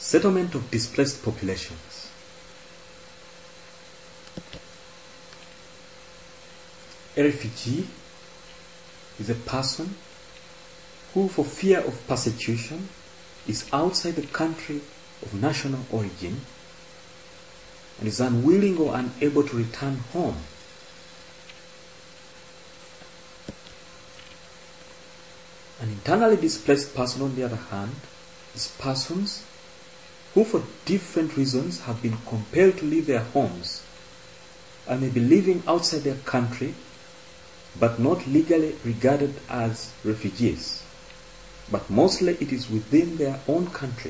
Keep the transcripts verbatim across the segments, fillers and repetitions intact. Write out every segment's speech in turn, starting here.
Settlement of displaced populations. A refugee is a person who, for fear of persecution, is outside the country of national origin and is unwilling or unable to return home. An internally displaced person, on the other hand, is persons who for different reasons have been compelled to leave their homes and may be living outside their country but not legally regarded as refugees, but mostly it is within their own country.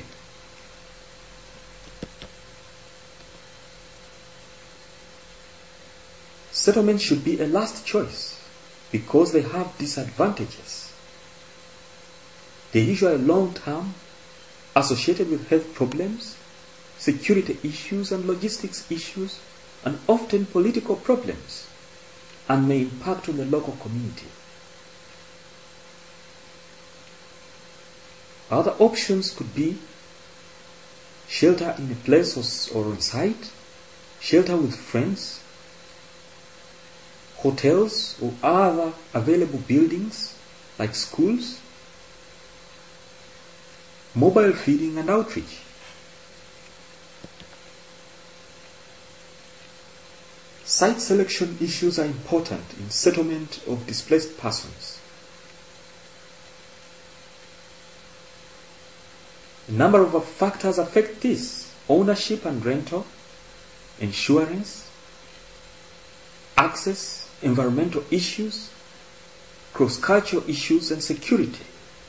Settlement should be a last choice because they have disadvantages. They are usually long-term, associated with health problems, security issues and logistics issues, and often political problems, and may impact on the local community. Other options could be shelter in a place or on site, shelter with friends, hotels or other available buildings like schools, mobile feeding and outreach. Site selection issues are important in settlement of displaced persons. A number of factors affect this: ownership and rental, insurance, access, environmental issues, cross-cultural issues, and security.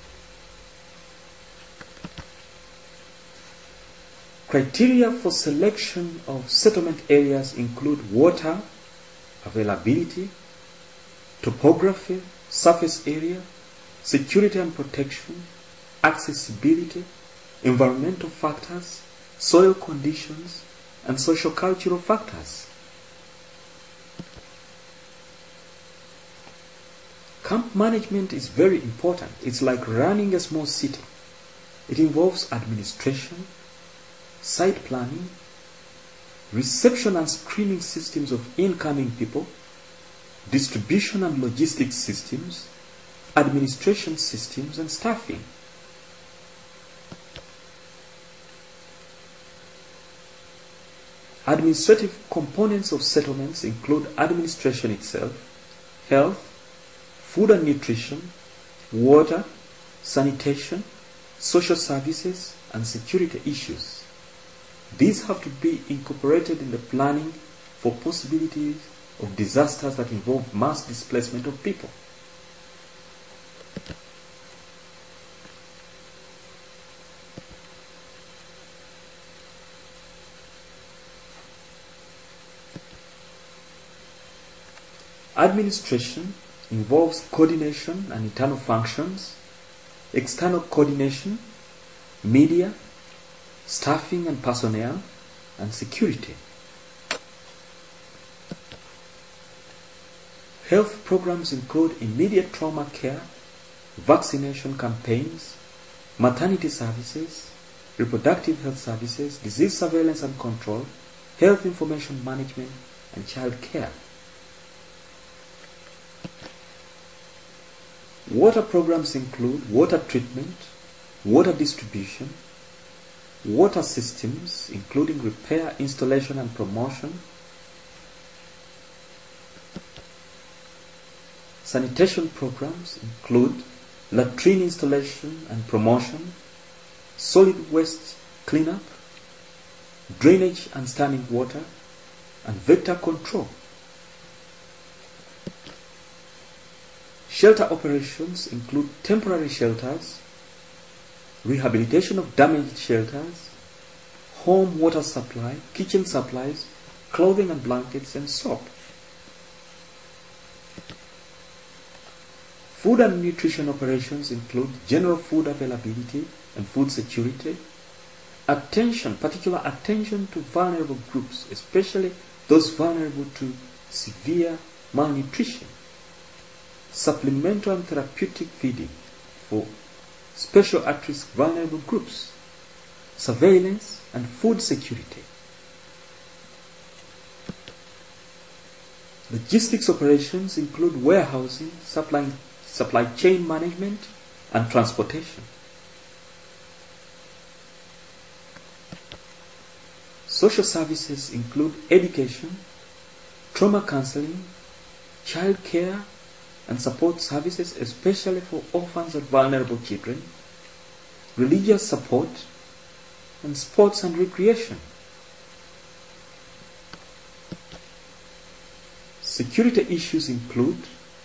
Criteria for selection of settlement areas include water availability, topography, surface area, security and protection, accessibility, environmental factors, soil conditions, and socio-cultural factors. Camp management is very important. It's like running a small city. It involves administration, site planning, reception and screening systems of incoming people, distribution and logistics systems, administration systems, and staffing. Administrative components of settlements include administration itself, health, food and nutrition, water, sanitation, social services, and security issues. These have to be incorporated in the planning for possibilities of disasters that involve mass displacement of people. Administration involves coordination and internal functions, external coordination, media, staffing and personnel, and security. Health programs include immediate trauma care, vaccination campaigns, maternity services, reproductive health services, disease surveillance and control, health information management, and child care. Water programs include water treatment, water distribution, water systems, including repair, installation, and promotion, sanitation programs include latrine installation and promotion, solid waste cleanup, drainage and standing water, and vector control. Shelter operations include temporary shelters, rehabilitation of damaged shelters, home water supply, kitchen supplies, clothing and blankets, and soap. Food and nutrition operations include general food availability and food security, attention, particular attention to vulnerable groups, especially those vulnerable to severe malnutrition, supplemental and therapeutic feeding for special at-risk vulnerable groups, surveillance, and food security. Logistics operations include warehousing, supply, supply chain management, and transportation. Social services include education, trauma counseling, child care, and support services, especially for orphans and vulnerable children, religious support, and sports and recreation. Security issues include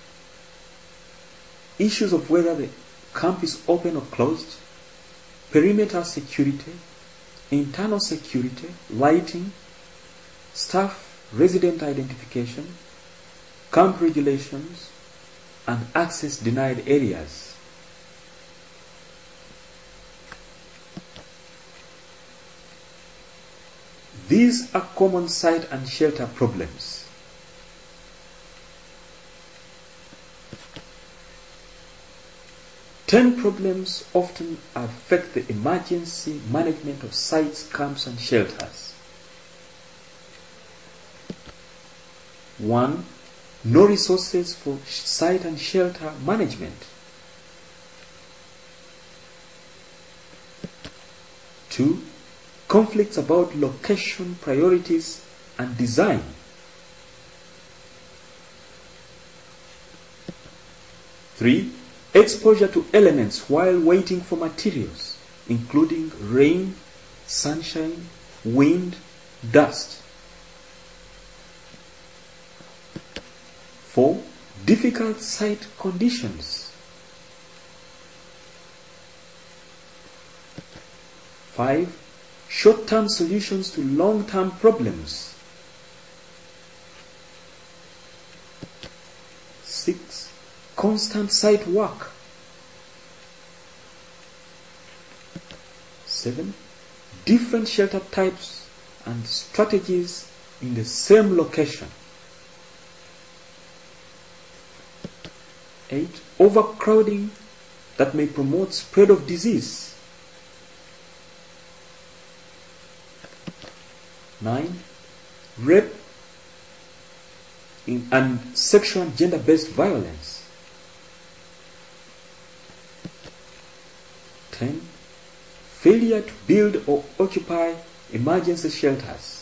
issues of whether the camp is open or closed, perimeter security, internal security, lighting, staff resident identification, camp regulations, and access denied areas. These are common site and shelter problems. Ten problems often affect the emergency management of sites, camps, and shelters. One, no resources for site and shelter management. Two, conflicts about location, priorities, and design. Three, exposure to elements while waiting for materials, including rain, sunshine, wind, dust. Four, difficult site conditions. Five, short-term solutions to long-term problems. Six, constant site work. Seven, different shelter types and strategies in the same location. Eight, overcrowding that may promote spread of disease. Nine, rape in, and sexual and gender-based violence. Ten, failure to build or occupy emergency shelters.